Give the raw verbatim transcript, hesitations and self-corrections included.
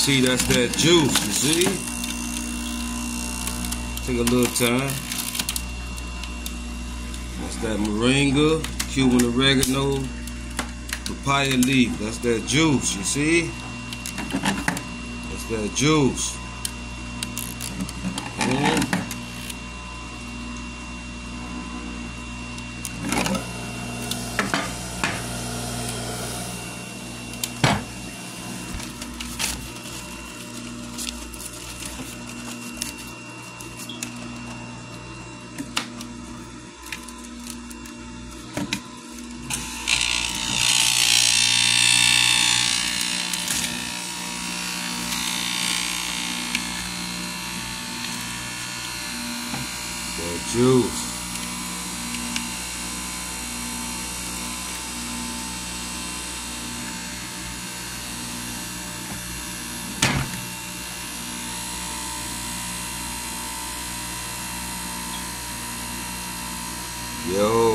see, that's that juice, you see? Take a little time. That's that moringa, Cuban oregano, papaya leaf. That's that juice, you see? That's that juice. And that juice. Yo.